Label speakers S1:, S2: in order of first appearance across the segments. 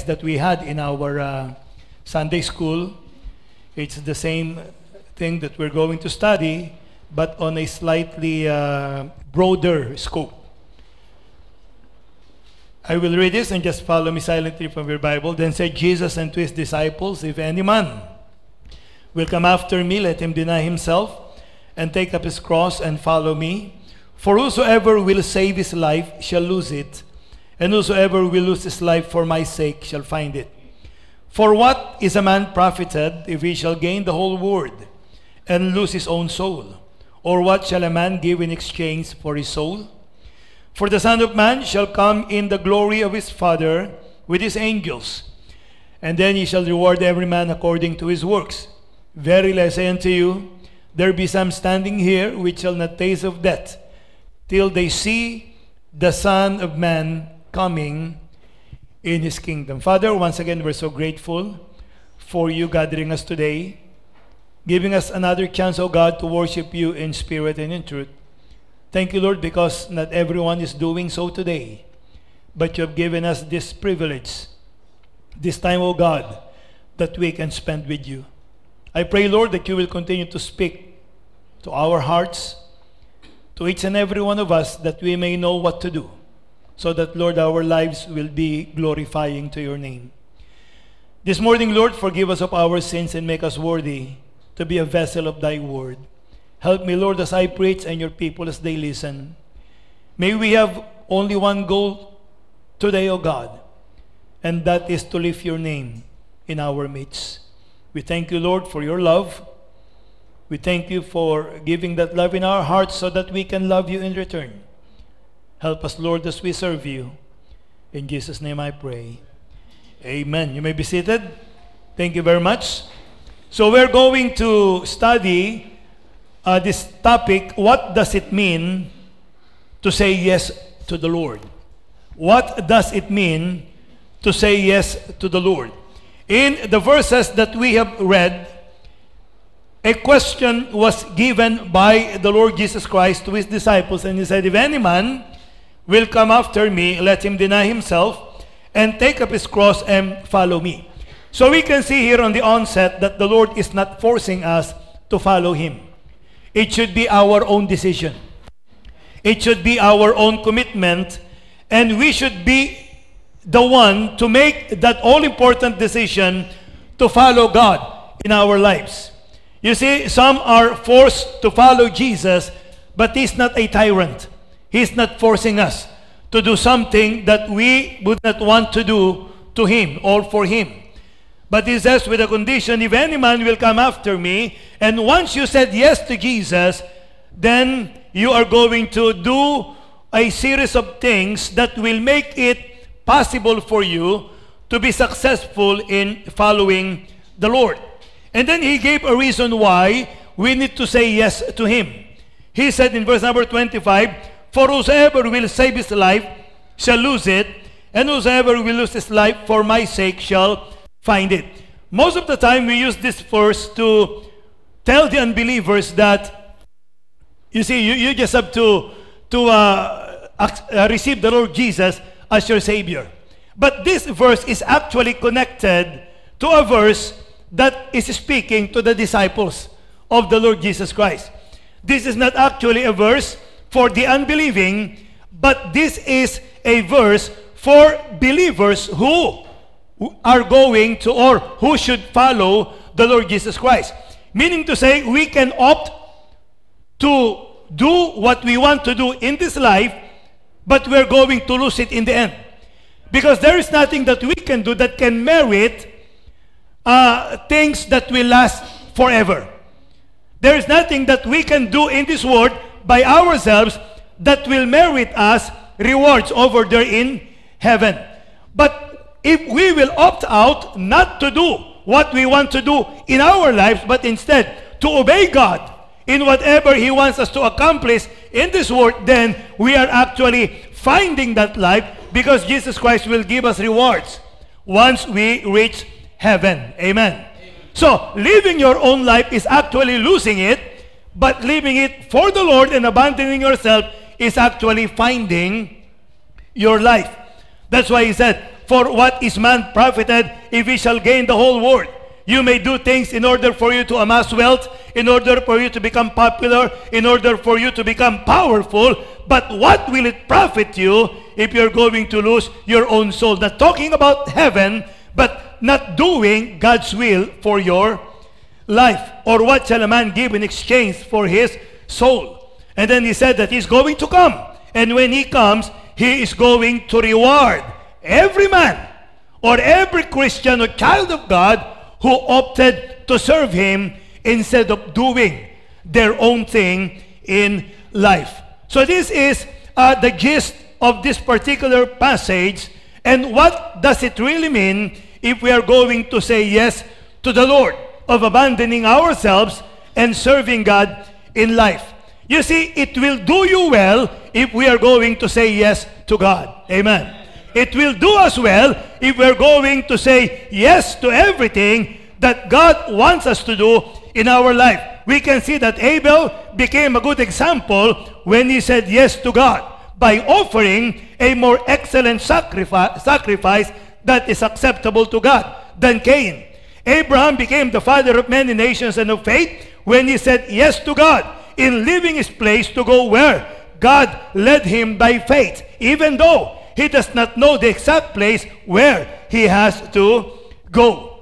S1: that we had in our Sunday school. It's the same thing that we're going to study, but on a slightly broader scope. I will read this and just follow me silently from your Bible. Then said Jesus unto his disciples, If any man will come after me, let him deny himself, and take up his cross, and follow me. For whosoever will save his life shall lose it, and whosoever will lose his life for my sake shall find it. For what is a man profited, if he shall gain the whole world, and lose his own soul? Or what shall a man give in exchange for his soul? For the Son of Man shall come in the glory of his Father with his angels, and then he shall reward every man according to his works. Verily I say unto you, there be some standing here which shall not taste of death, till they see the Son of Man coming in his kingdom. Father, once again, we're so grateful for you gathering us today, giving us another chance, O God, to worship you in spirit and in truth. Thank you, Lord, because not everyone is doing so today, but you have given us this privilege, this time, O God, that we can spend with you. I pray, Lord, that you will continue to speak to our hearts, to each and every one of us, that we may know what to do, so that, Lord, our lives will be glorifying to your name. This morning, Lord, forgive us of our sins and make us worthy to be a vessel of thy word. Help me, Lord, as I preach, and your people as they listen. May we have only one goal today, O God, and that is to lift your name in our midst. We thank you, Lord, for your love. We thank you for giving that love in our hearts so that we can love you in return. Help us, Lord, as we serve you. In Jesus' name I pray. Amen. You may be seated. Thank you very much. So we're going to study this topic, what does it mean to say yes to the Lord? What does it mean to say yes to the Lord? In the verses that we have read, a question was given by the Lord Jesus Christ to his disciples, and he said, If any man will come after me, let him deny himself and take up his cross and follow me. So we can see here on the onset that the Lord is not forcing us to follow him. It should be our own decision. It should be our own commitment, and we should be the one to make that all-important decision to follow God in our lives. You see, some are forced to follow Jesus, but he's not a tyrant. He's not forcing us to do something that we would not want to do to him or for him. But he says, with a condition, if any man will come after me, and once you said yes to Jesus, then you are going to do a series of things that will make it possible for you to be successful in following the Lord. And then he gave a reason why we need to say yes to him. He said in verse number 25, For whosoever will save his life shall lose it, and whosoever will lose his life for my sake shall find it. Most of the time we use this verse to tell the unbelievers that, you see, you just have to receive the Lord Jesus as your Savior. But this verse is actually connected to a verse that is speaking to the disciples of the Lord Jesus Christ. This is not actually a verse for the unbelieving, but this is a verse for believers who are going to, or who should follow the Lord Jesus Christ. Meaning to say, we can opt to do what we want to do in this life, but we're going to lose it in the end. Because there is nothing that we can do that can merit things that will last forever. There is nothing that we can do in this world by ourselves that will merit us rewards over there in heaven. But if we will opt out not to do what we want to do in our lives, but instead to obey God in whatever he wants us to accomplish in this world, then we are actually finding that life, because Jesus Christ will give us rewards once we reach heaven. Amen. So, living your own life is actually losing it, but living it for the Lord and abandoning yourself is actually finding your life. That's why he said, For what is man profited if he shall gain the whole world? You may do things in order for you to amass wealth, in order for you to become popular, in order for you to become powerful. But what will it profit you if you're going to lose your own soul? Not talking about heaven, but not doing God's will for your life. Or what shall a man give in exchange for his soul? And then he said that he's going to come. And when he comes, he is going to reward every man or every Christian or child of God who opted to serve him instead of doing their own thing in life. So this is the gist of this particular passage. And what does it really mean if we are going to say yes to the Lord, of abandoning ourselves and serving God in life? You see, it will do you well if we are going to say yes to God. Amen. It will do us well if we're going to say yes to everything that God wants us to do in our life. We can see that Abel became a good example when he said yes to God by offering a more excellent sacrifice that is acceptable to God than Cain. Abraham became the father of many nations and of faith when he said yes to God in leaving his place to go where God led him by faith, even though he does not know the exact place where he has to go.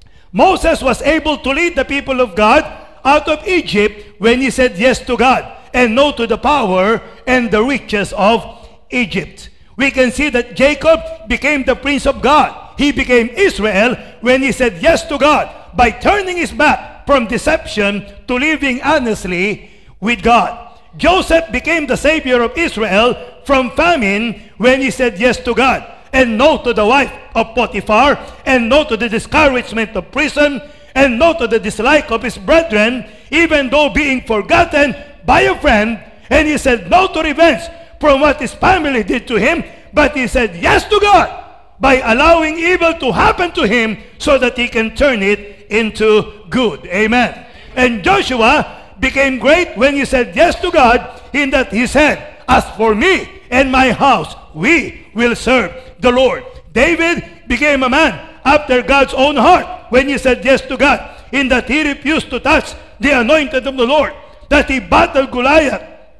S1: Moses was able to lead the people of God out of Egypt when he said yes to God and no to the power and the riches of Egypt. We can see that Jacob became the prince of God. He became Israel when he said yes to God by turning his back from deception to living honestly with God. Joseph became the savior of Israel from famine when he said yes to God and no to the wife of Potiphar, and no to the discouragement of prison, and no to the dislike of his brethren, even though being forgotten by a friend. And he said no to revenge from what his family did to him, but he said yes to God by allowing evil to happen to him so that he can turn it into good. Amen. And Joshua became great when he said yes to God, in that he said, as for me and my house, we will serve the Lord. David became a man after God's own heart when he said yes to God, in that he refused to touch the anointed of the Lord, that he battled Goliath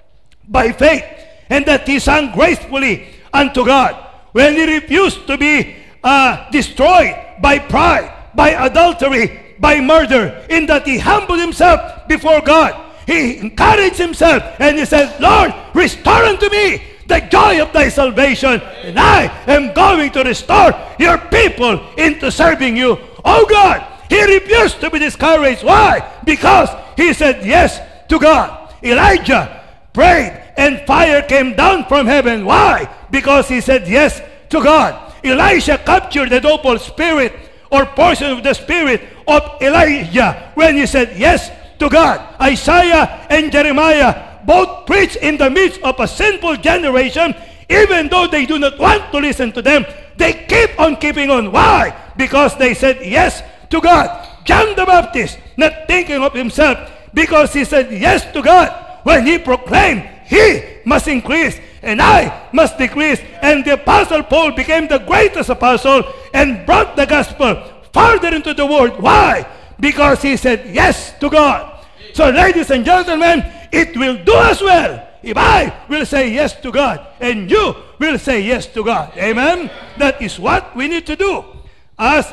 S1: by faith, and that he sang gracefully unto God. When he refused to be destroyed by pride, by adultery, by murder, in that he humbled himself before God. He encouraged himself and he said, Lord, restore unto me the joy of thy salvation, and I am going to restore your people into serving you. Oh God, he refused to be discouraged. Why? Because he said yes to God. Elijah prayed and fire came down from heaven. Why? Because he said yes to God. Elisha captured the double spirit or portion of the spirit of Elijah when he said yes to God. Isaiah and Jeremiah both preach in the midst of a sinful generation. Even though they do not want to listen to them, they keep on keeping on. Why? Because they said yes to God. John the Baptist, not thinking of himself, because he said yes to God when he proclaimed, he must increase and I must decrease. And the Apostle Paul became the greatest apostle and brought the gospel farther into the world. Why? Because he said yes to God. So ladies and gentlemen, it will do us well if I will say yes to God and you will say yes to God. Amen? That is what we need to do as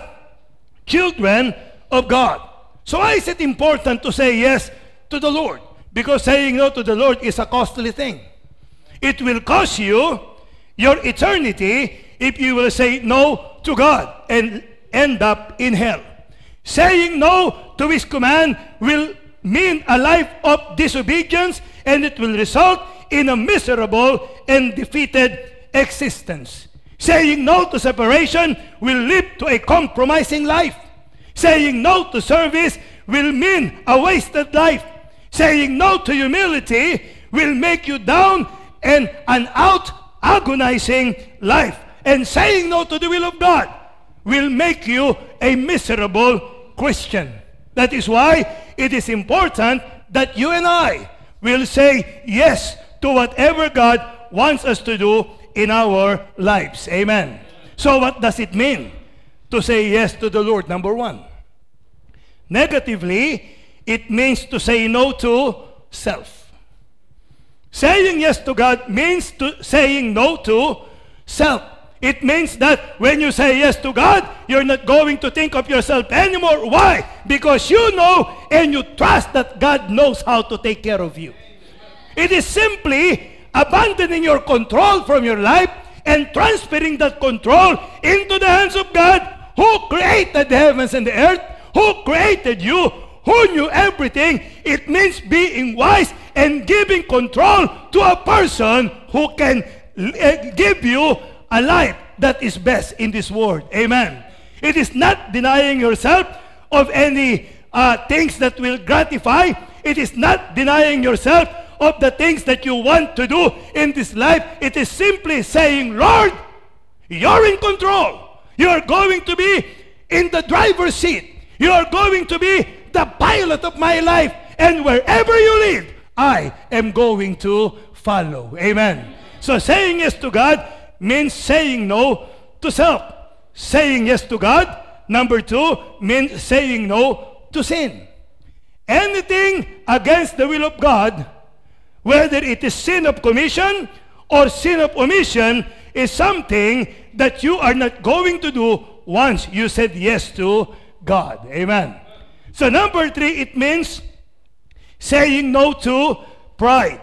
S1: children of God. So why is it important to say yes to the Lord? Because saying no to the Lord is a costly thing. It will cost you your eternity if you will say no to God and end up in hell. Saying no to His command will mean a life of disobedience, and it will result in a miserable and defeated existence. Saying no to separation will lead to a compromising life. Saying no to service will mean a wasted life. Saying no to humility will make you down and an out agonizing life. And saying no to the will of God will make you a miserable Christian. That is why it is important that you and I will say yes to whatever God wants us to do in our lives. Amen. So what does it mean to say yes to the Lord? Number one. Negatively, it means to say no to self. Saying yes to God means saying no to self. It means that when you say yes to God, you're not going to think of yourself anymore. Why? Because you know and you trust that God knows how to take care of you. It is simply abandoning your control from your life and transferring that control into the hands of God, who created the heavens and the earth, who created you, who knew everything. It means being wise and giving control to a person who can give you a life that is best in this world. Amen. It is not denying yourself of any things that will gratify. It is not denying yourself of the things that you want to do in this life. It is simply saying, Lord, you're in control. You're going to be in the driver's seat. You're going to be the pilot of my life. And wherever you lead, I am going to follow. Amen. So saying yes to God means saying no to self. Saying yes to God, number two, means saying no to sin. Anything against the will of God, whether it is sin of commission or sin of omission, is something that you are not going to do once you said yes to God. Amen. So number three, it means saying no to pride.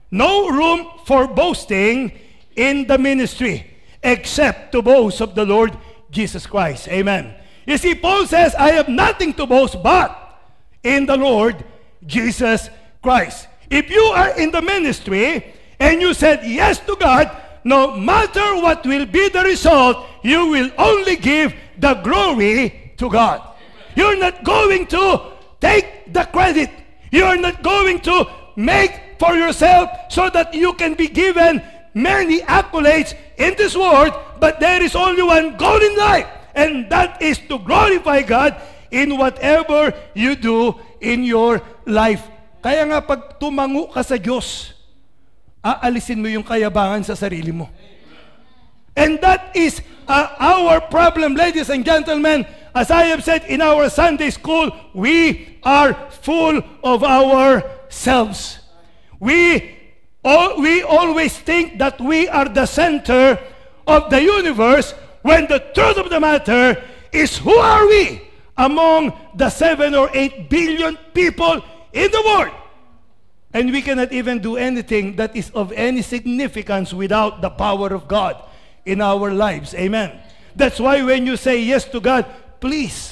S1: No room for boasting in the ministry except to boast of the Lord Jesus Christ. Amen. You see, Paul says, I have nothing to boast but in the Lord Jesus Christ. If you are in the ministry and you said yes to God, no matter what will be the result, you will only give the glory to God. You're not going to take the credit. You're not going to make for yourself so that you can be given many accolades in this world, but there is only one goal in life, and that is to glorify God in whatever you do in your life. Kaya nga pag tumango ka sa Diyos, aalisin mo yung kayabangan sa sarili mo. And that is our problem, ladies and gentlemen. As I have said in our Sunday school, we are full of ourselves. We always think that we are the center of the universe, when the truth of the matter is, who are we among the 7 or 8 billion people in the world? And we cannot even do anything that is of any significance without the power of God in our lives. Amen. That's why when you say yes to God, please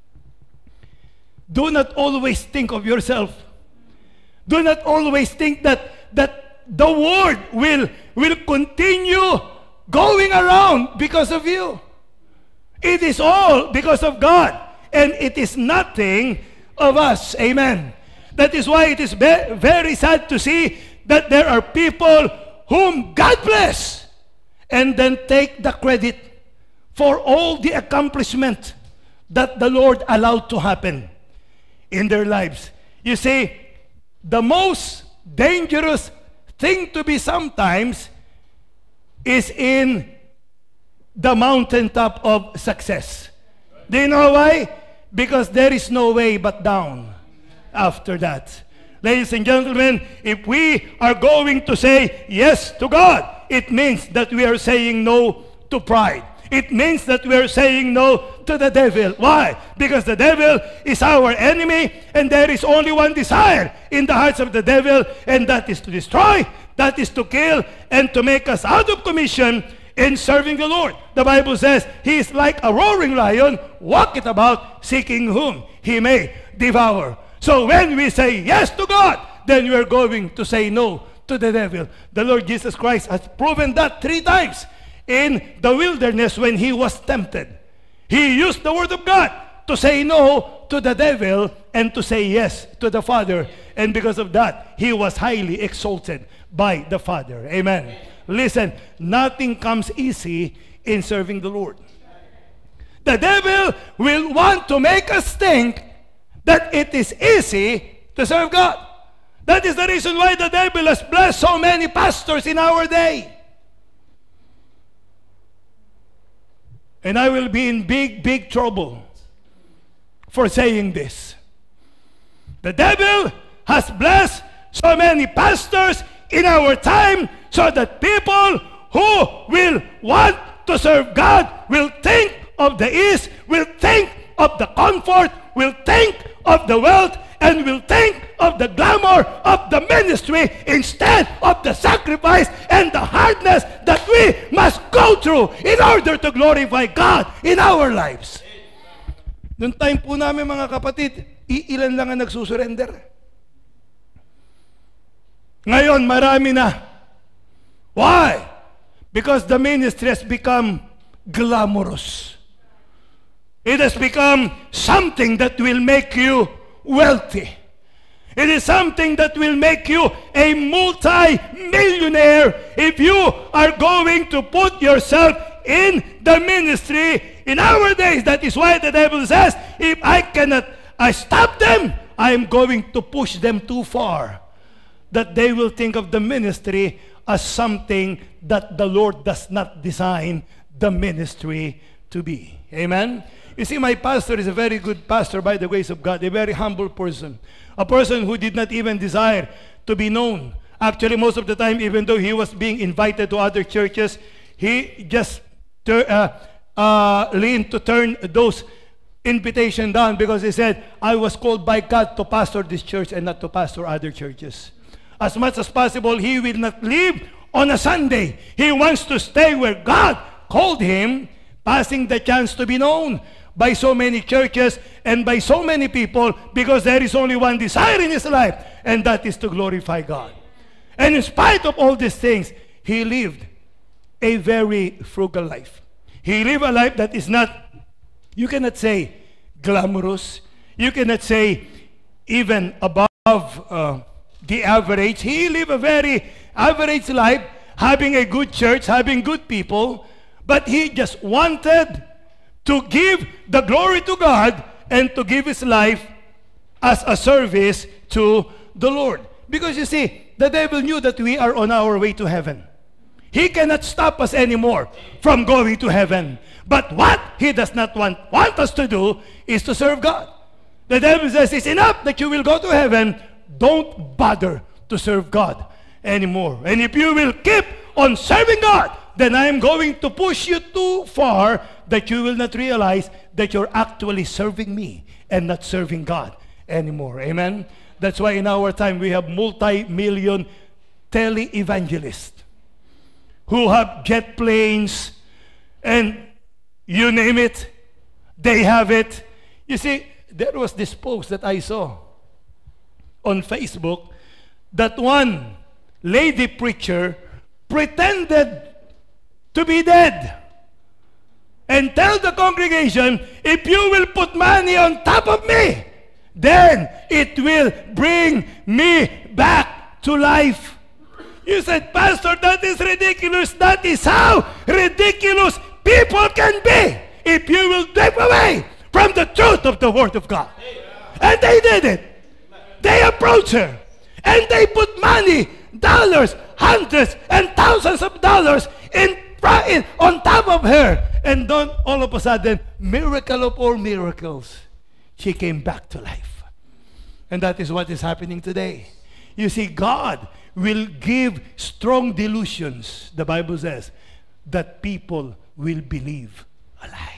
S1: do not always think of yourself. Do not always think that the world will continue going around because of you. It is all because of God, and it is nothing of us. Amen. That is why it is very sad to see that there are people whom God bless and then take the credit for all the accomplishment that the Lord allowed to happen in their lives. You see, the most dangerous thing to be sometimes is in the mountaintop of success. Do you know why? Because there is no way but down after that. Ladies and gentlemen, if we are going to say yes to God, it means that we are saying no to pride. It means that we are saying no to the devil. Why? Because the devil is our enemy, and there is only one desire in the hearts of the devil, and that is to destroy, that is to kill, and to make us out of commission in serving the Lord. The Bible says, he is like a roaring lion, walketh about, seeking whom he may devour. So when we say yes to God, then we are going to say no to the devil. The Lord Jesus Christ has proven that 3 times in the wilderness when he was tempted. He used the word of God to say no to the devil and to say yes to the Father. And because of that, he was highly exalted by the Father. Amen. Listen, nothing comes easy in serving the Lord. The devil will want to make us think that it is easy to serve God. That is the reason why the devil has blessed so many pastors in our day.
S2: And I will be in big, big trouble for saying this. The devil has blessed so many pastors in our time so that people who will want to serve God will think of the ease, will think of the comfort, will think of the wealth, and will think of the glamour of the ministry instead of the sacrifice and the hardness that we must go through in order to glorify God in our lives. Noong time po namin mga kapatid, iilan lang ang nagsusurrender. Ngayon, marami na. Why? Because the ministry has become glamorous. It has become something that will make you wealthy. It is something that will make you a multi-millionaire if you are going to put yourself in the ministry. In our days, that is why the devil says, if I cannot stop them, I am going to push them too far, that they will think of the ministry as something that the Lord does not design the ministry to be. Amen? You see, my pastor is a very good pastor by the grace of God, a very humble person. A person who did not even desire to be known. Actually, most of the time, even though he was being invited to other churches, he just leaned to turn those invitations down because he said, I was called by God to pastor this church and not to pastor other churches. As much as possible, he will not leave on a Sunday. He wants to stay where God called him, passing the chance to be known by so many churches and by so many people, because there is only one desire in his life, and that is to glorify God. And in spite of all these things, he lived a very frugal life. He lived a life that is not, you cannot say glamorous, you cannot say even above the average. He lived a very average life, having a good church, having good people, but he just wanted to give the glory to God and to give his life as a service to the Lord. Because you see, the devil knew that we are on our way to heaven. He cannot stop us anymore from going to heaven. But what he does not want us to do is to serve God. The devil says, it's enough that you will go to heaven. Don't bother to serve God anymore. And if you will keep on serving God, then I am going to push you too far that you will not realize that you're actually serving me and not serving God anymore. Amen? That's why in our time we have multi-million tele-evangelists who have jet planes and you name it, they have it. You see, there was this post that I saw on Facebook that one lady preacher pretended to be dead and tell the congregation, if you will put money on top of me, then it will bring me back to life. You said, Pastor, that is ridiculous. That is how ridiculous people can be if you will step away from the truth of the Word of God. And they did it. They approached her and they put money, dollars, hundreds and thousands of dollars on top of her. And then all of a sudden, miracle of all miracles, she came back to life. And that is what is happening today. You see, God will give strong delusions, the Bible says, that people will believe a lie.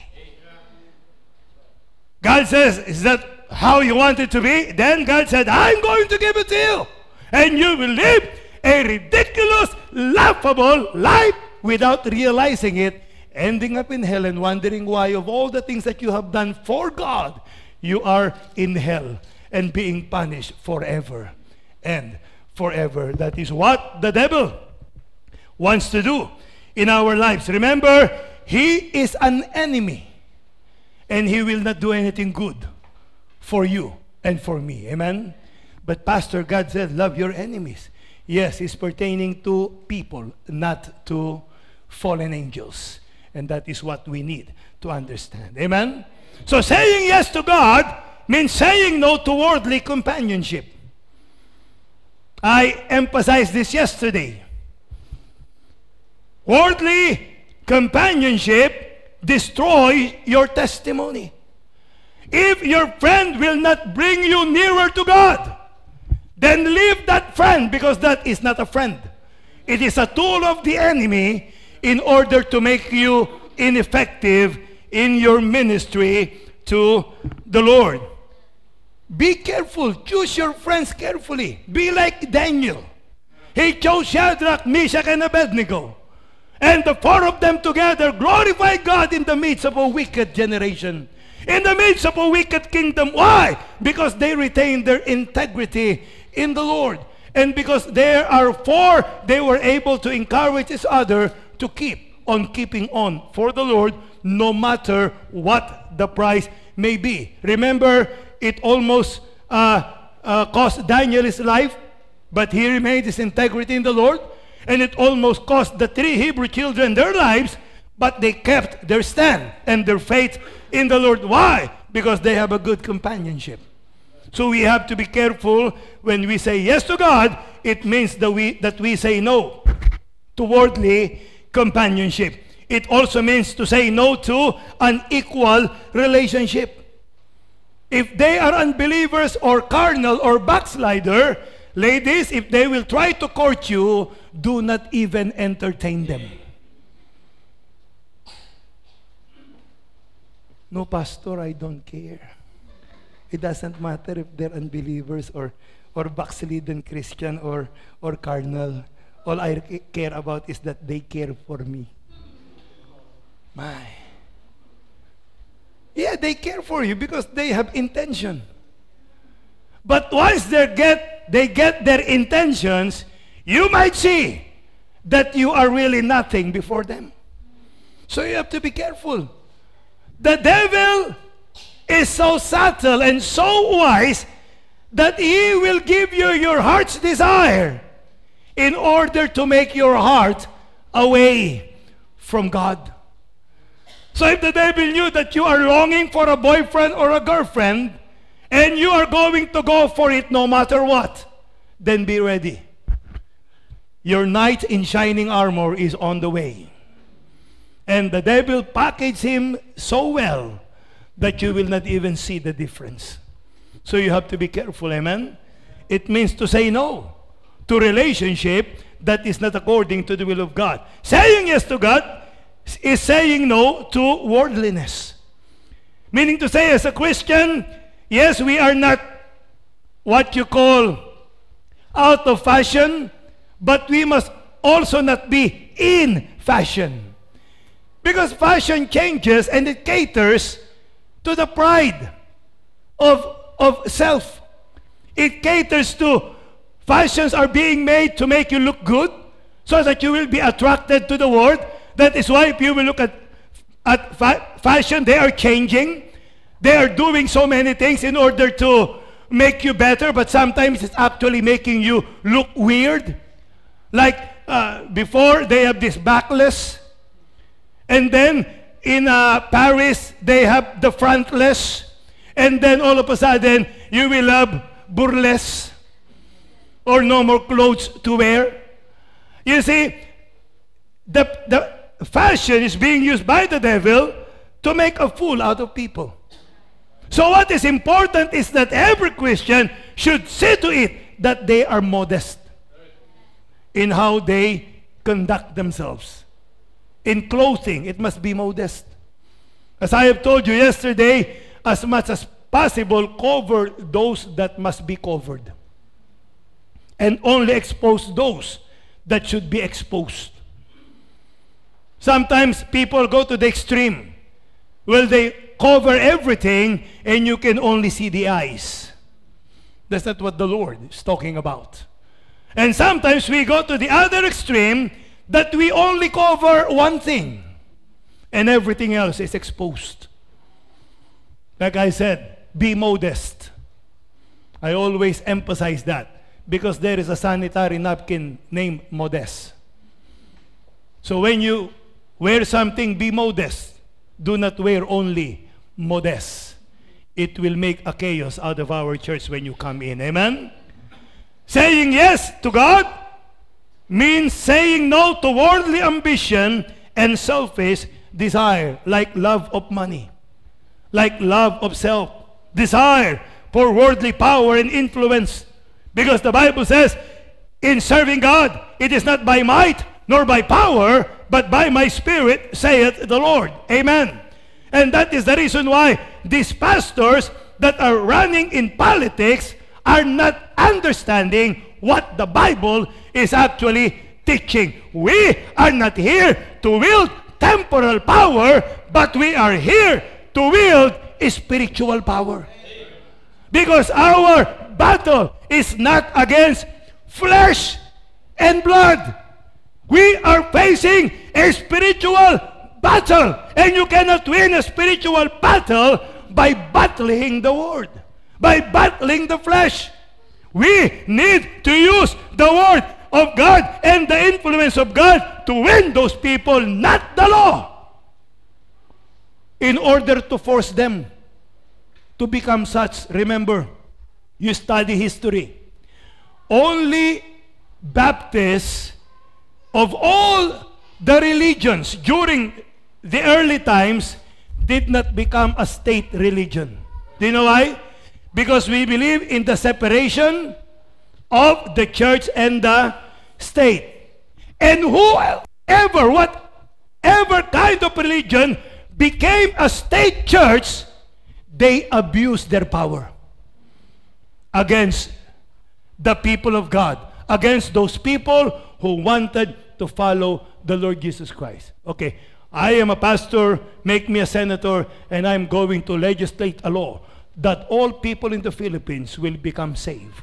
S2: God says, is that how you want it to be? Then God said, I'm going to give it to you. And you will live a ridiculous, laughable life without realizing it, ending up in hell and wondering why of all the things that you have done for God, you are in hell and being punished forever and forever. That is what the devil wants to do in our lives. Remember, he is an enemy and he will not do anything good for you and for me. Amen? But Pastor, God said, love your enemies. Yes, it's pertaining to people, not to fallen angels. And that is what we need to understand. Amen? So saying yes to God means saying no to worldly companionship. I emphasized this yesterday. Worldly companionship destroy your testimony. If your friend will not bring you nearer to God, then leave that friend, because that is not a friend. It is a tool of the enemy in order to make you ineffective in your ministry to the Lord. Be careful. Choose your friends carefully. Be like Daniel. He chose Shadrach, Meshach, and Abednego. And the four of them together glorified God in the midst of a wicked generation. In the midst of a wicked kingdom. Why? Because they retained their integrity in the Lord. And because there are four, they were able to encourage each other to keep on keeping on for the Lord, no matter what the price may be. Remember, it almost cost Daniel his life, but he remained his integrity in the Lord. And it almost cost the 3 Hebrew children their lives, but they kept their stand and their faith in the Lord. Why? Because they have a good companionship. So we have to be careful when we say yes to God. It means that we say no to worldly companionship. It also means to say no to unequal relationship. If they are unbelievers or carnal or backslider, ladies, if they will try to court you, do not even entertain them. No, Pastor, I don't care. It doesn't matter if they're unbelievers or backslidden Christian or carnal. All I care about is that they care for me. My. Yeah, they care for you because they have intention. But once they get their intentions, you might see that you are really nothing before them. So you have to be careful. The devil is so subtle and so wise that he will give you your heart's desire in order to make your heart away from God. So if the devil knew that you are longing for a boyfriend or a girlfriend, and you are going to go for it no matter what, then be ready. Your knight in shining armor is on the way. And the devil packaged him so well that you will not even see the difference. So you have to be careful, amen? It means to say no to relationship that is not according to the will of God. Saying yes to God is saying no to worldliness. Meaning to say, as a Christian, yes, we are not what you call out of fashion, but we must also not be in fashion. Because fashion changes and it caters to the pride of self. It caters to fashions are being made to make you look good so that you will be attracted to the world. That is why if you will look at fashion, they are changing. They are doing so many things in order to make you better, but sometimes it's actually making you look weird. Like before, they have this backless. And then in Paris, they have the frontless. And then all of a sudden, you will have burlesque or no more clothes to wear. You see, the fashion is being used by the devil to make a fool out of people. So what is important is that every Christian should see to it that they are modest in how they conduct themselves. In clothing, it must be modest. As I have told you yesterday, as much as possible, cover those that must be covered. And only expose those that should be exposed. Sometimes people go to the extreme. Well, they cover everything and you can only see the eyes. That's not what the Lord is talking about. And sometimes we go to the other extreme that we only cover one thing and everything else is exposed. Like I said, be modest. I always emphasize that because there is a sanitary napkin named Modest. So when you wear something, be modest. Do not wear only modest. It will make a chaos out of our church when you come in. Amen? Saying yes to God means saying no to worldly ambition and selfish desire, like love of money, like love of self, desire for worldly power and influence. Because the Bible says, in serving God, it is not by might nor by power, but by my Spirit, saith the Lord. Amen. And that is the reason why these pastors that are running in politics are not understanding what the Bible is actually teaching. We are not here to wield temporal power, but we are here to wield spiritual power. Because our battle is not against flesh and blood. We are facing a spiritual battle. And you cannot win a spiritual battle by battling the word, by battling the flesh. We need to use the word of God and the influence of God to win those people, not the law, in order to force them to become such. Remember, you study history. Only Baptists of all the religions during the early times did not become a state religion. Do you know why? Because we believe in the separation of the church and the state. And whatever kind of religion became a state church, they abused their power against the people of God, against those people who wanted to follow the Lord Jesus Christ. Okay, I am a pastor, make me a senator, and I'm going to legislate a law that all people in the Philippines will become saved.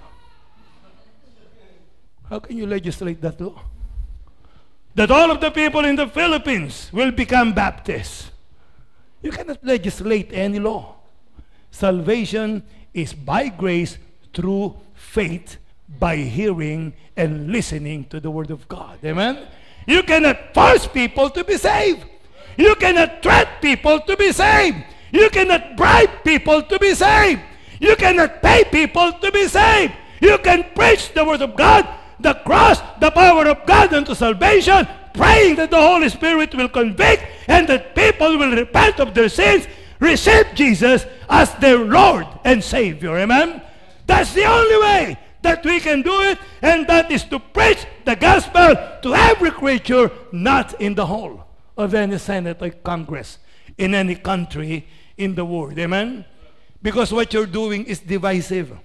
S2: How can you legislate that law? That all of the people in the Philippines will become Baptists. You cannot legislate any law. Salvation is by grace through faith, by hearing and listening to the Word of God. Amen? You cannot force people to be saved. You cannot threaten people to be saved. You cannot bribe people to be saved. You cannot pay people to be saved. You can preach the Word of God, the cross, the power of God unto salvation, praying that the Holy Spirit will convict and that people will repent of their sins, receive Jesus as their Lord and Savior. Amen? That's the only way that we can do it, and that is to preach the gospel to every creature, not in the hall of any Senate or Congress in any country in the world. Amen? Because what you're doing is divisive.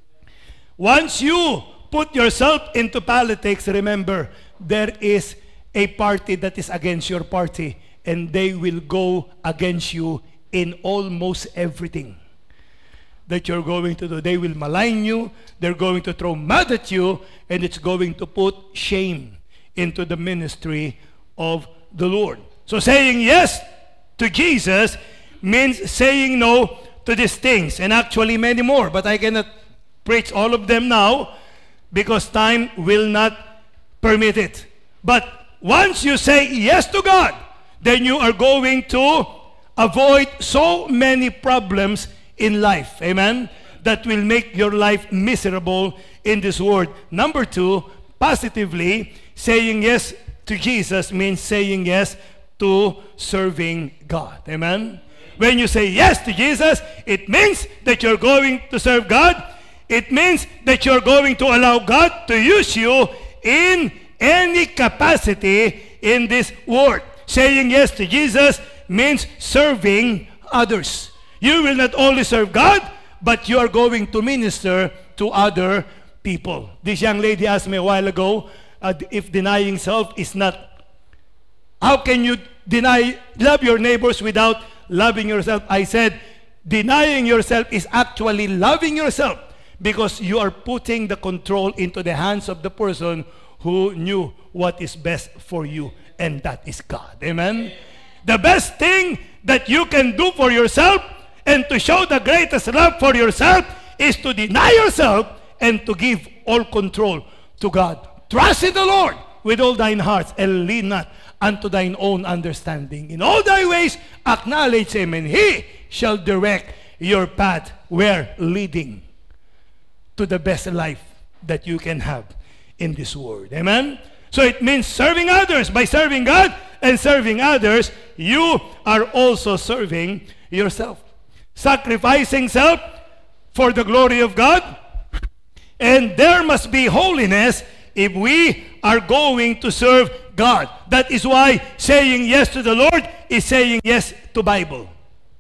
S2: Once you put yourself into politics, remember, there is a party that is against your party, and they will go against you in almost everything that you're going to do. They will malign you, they're going to throw mud at you, and it's going to put shame into the ministry of the Lord. So saying yes to Jesus means saying no to these things, and actually many more, but I cannot preach all of them now because time will not permit it. But once you say yes to God, then you are going to avoid so many problems in life, amen, that will make your life miserable in this world. Number two, positively, saying yes to Jesus means saying yes to serving God, amen. When you say yes to Jesus, it means that you're going to serve God. It means that you're going to allow God to use you in any capacity in this world. Saying yes to Jesus means serving others. You will not only serve God, but you are going to minister to other people. This young lady asked me a while ago if denying self is not, how can you love your neighbors without loving yourself? I said, denying yourself is actually loving yourself, because you are putting the control into the hands of the person who knew what is best for you, and that is God. Amen? The best thing that you can do for yourself and to show the greatest love for yourself is to deny yourself and to give all control to God. Trust in the Lord with all thine heart, and lean not unto thine own understanding. In all thy ways acknowledge him, and he shall direct your path, where leading to the best life that you can have in this world. Amen? So it means serving others by serving God, and serving others, you are also serving yourself. Sacrificing self for the glory of God. And there must be holiness if we are going to serve God. That is why saying yes to the Lord is saying yes to Bible.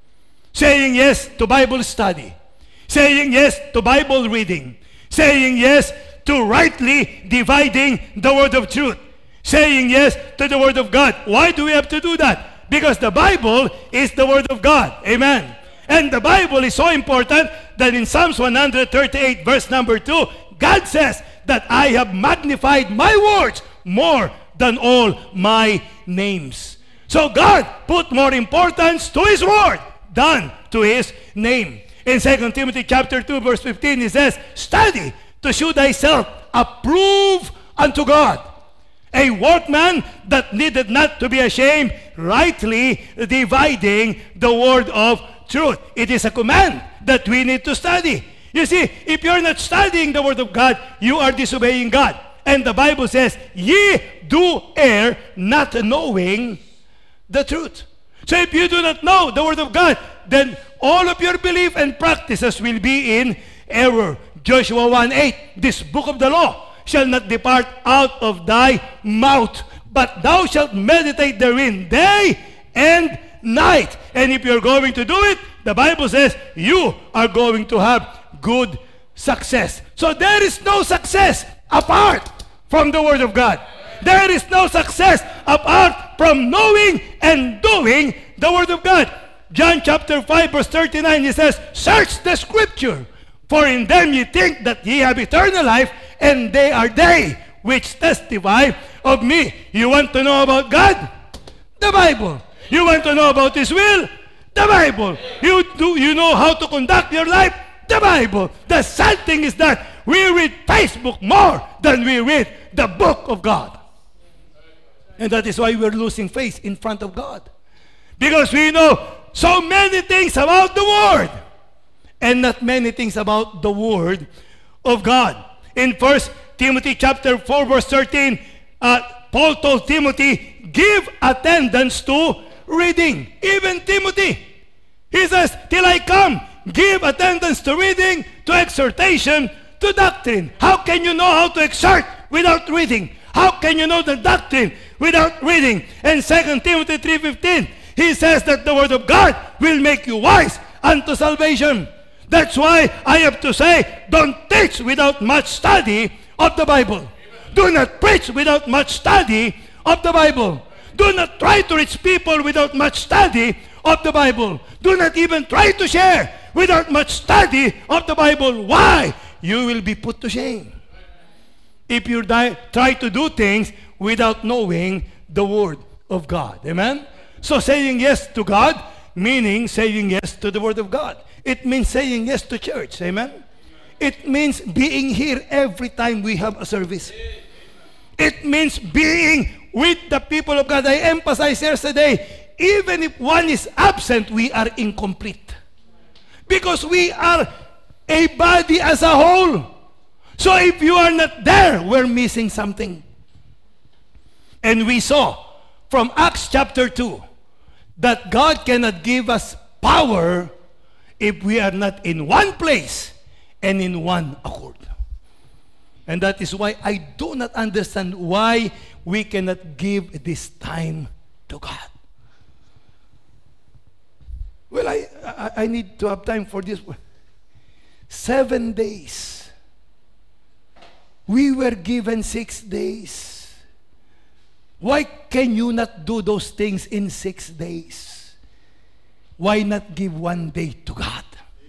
S2: Saying yes to Bible study. Saying yes to Bible reading. Saying yes to rightly dividing the word of truth. Saying yes to the word of God. Why do we have to do that? Because the Bible is the word of God. Amen. And the Bible is so important that in Psalms 138 verse number 2, God says that I have magnified my words more than all my names. So God put more importance to His word than to His name. In 2 Timothy chapter 2 verse 15, He says, study to show thyself approved unto God, a workman that needed not to be ashamed, rightly dividing the word of truth. It is a command that we need to study. You see, if you're not studying the word of God, you are disobeying God. And the Bible says, ye do err, not knowing the truth. So if you do not know the word of God, then all of your belief and practices will be in error. Joshua 1:8, this book of the law shall not depart out of thy mouth, but thou shalt meditate therein day and night. And if you're going to do it, the Bible says you are going to have good success. So there is no success apart from the word of God. There is no success apart from knowing and doing the word of God. John chapter 5 verse 39, He says, search the scripture, for in them ye think that ye have eternal life, and they are they which testify of me. You want to know about God? The Bible. You want to know about His will? The Bible. You know how to conduct your life? The Bible. The sad thing is that we read Facebook more than we read the book of God. And that is why we're losing face in front of God. Because we know so many things about the Word and not many things about the Word of God. In 1 Timothy chapter 4 verse 13, Paul told Timothy, give attendance to reading. Even Timothy, he says, till I come, give attendance to reading, to exhortation, to doctrine. How can you know how to exhort without reading? How can you know the doctrine without reading? And 2 Timothy 3:15, he says that the word of God will make you wise unto salvation. That's why I have to say, don't teach without much study of the Bible. Do not preach without much study of the Bible. Do not try to reach people without much study of the Bible. Do not even try to share without much study of the Bible. Why? You will be put to shame if you try to do things without knowing the Word of God. Amen? So saying yes to God, meaning saying yes to the Word of God. It means saying yes to church. Amen? It means being here every time we have a service. It means being with the people of God. I emphasized yesterday, even if one is absent, we are incomplete. Because we are a body as a whole. So if you are not there, we're missing something. And we saw from Acts chapter 2 that God cannot give us power if we are not in one place and in one accord. And that is why I do not understand why we cannot give this time to God. Well, I need to have time for this. 7 days. We were given 6 days. Why can you not do those things in 6 days? Why not give 1 day to God?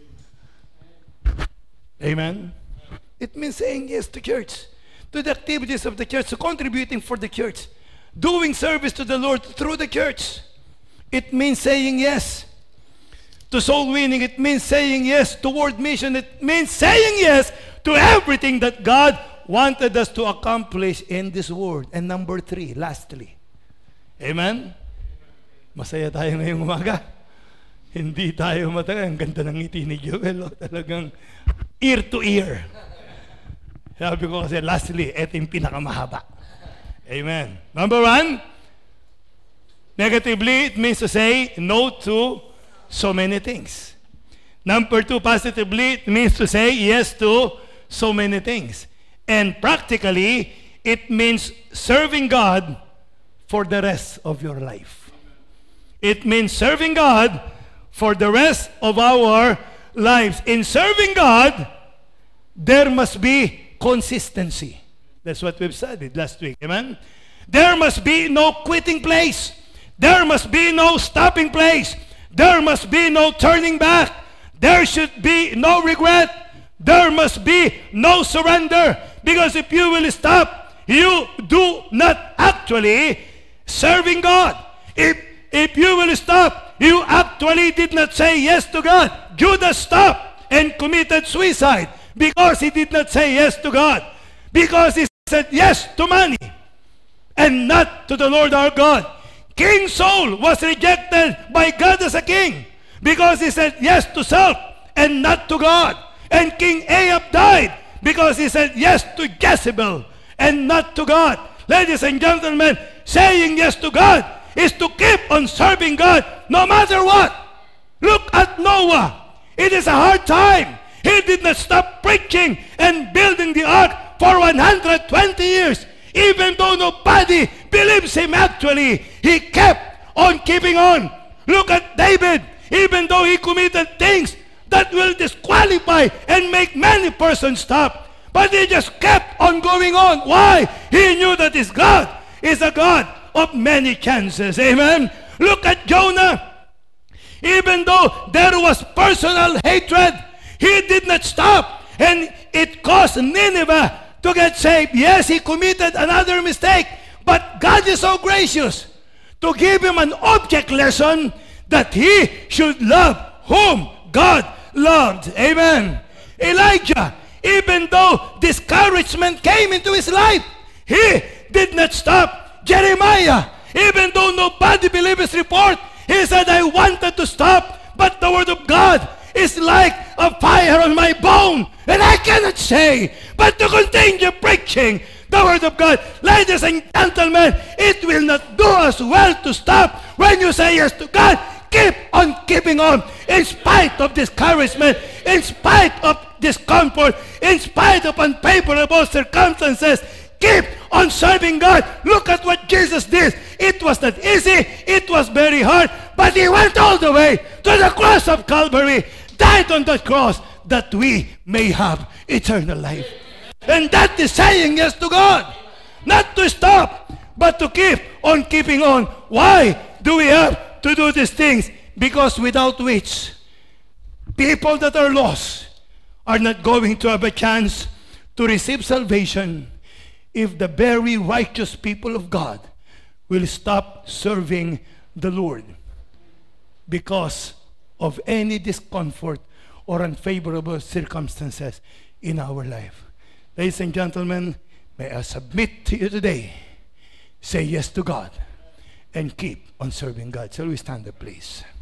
S2: Amen? It means saying yes to church, to the activities of the church, to contributing for the church, doing service to the Lord through the church. It means saying yes to soul winning. It means saying yes to world mission. It means saying yes to everything that God wanted us to accomplish in this world. And number 3, lastly. Amen? Masaya tayo ngayong umaga. Hindi tayo matagal. Ang ganda ng ngiti ni Joel. Oh. Talagang ear to ear. Sabi ko kasi lastly, ito yung pinakamahaba. Amen. Number 1, Negatively, it means to say no to so many things. Number 2, positively, it means to say yes to so many things. And practically, it means serving God for the rest of your life. It means serving God for the rest of our lives. In serving God, there must be consistency. That's what we've studied last week. Amen? There must be no quitting place. There must be no stopping place. There must be no turning back. There should be no regret. There must be no surrender. Because if you will stop, you do not actually serving God. If you will stop, you actually did not say yes to God. Judas stopped and committed suicide because he did not say yes to God. Because he said yes to money and not to the Lord our God. King Saul was rejected by God as a king because he said yes to self and not to God. And King Ahab died because he said yes to Jezebel and not to God. Ladies and gentlemen, saying yes to God is to keep on serving God no matter what. Look at Noah. It is a hard time. He did not stop preaching and building the ark for 120 years. Even though nobody believes him actually, he kept on keeping on. Look at David. Even though he committed things that will disqualify and make many persons stop, but he just kept on going on. Why? He knew that his God is a God of many chances. Amen? Look at Jonah. Even though there was personal hatred, he did not stop. And it caused Nineveh to get saved. Yes, he committed another mistake. But God is so gracious to give him an object lesson that he should love whom God loved. Amen. Elijah, even though discouragement came into his life, he did not stop. Jeremiah, even though nobody believed his report, he said, I wanted to stop, but the word of God is like a fire on my bone, and I cannot say, but to continue preaching the word of God. Ladies and gentlemen, it will not do us well to stop when you say yes to God. Keep on keeping on in spite of discouragement, in spite of discomfort, in spite of unfavorable circumstances. Keep on serving God. Look at what Jesus did. It was not easy. It was very hard. But he went all the way to the cross of Calvary, died on that cross that we may have eternal life. And that is saying yes to God. Not to stop, but to keep on keeping on. Why do we have to do these things? Because without which, people that are lost are not going to have a chance to receive salvation if the very righteous people of God will stop serving the Lord because of any discomfort or unfavorable circumstances in our life. Ladies and gentlemen, may I submit to you today, say yes to God and keep on serving God. Shall we stand up, please?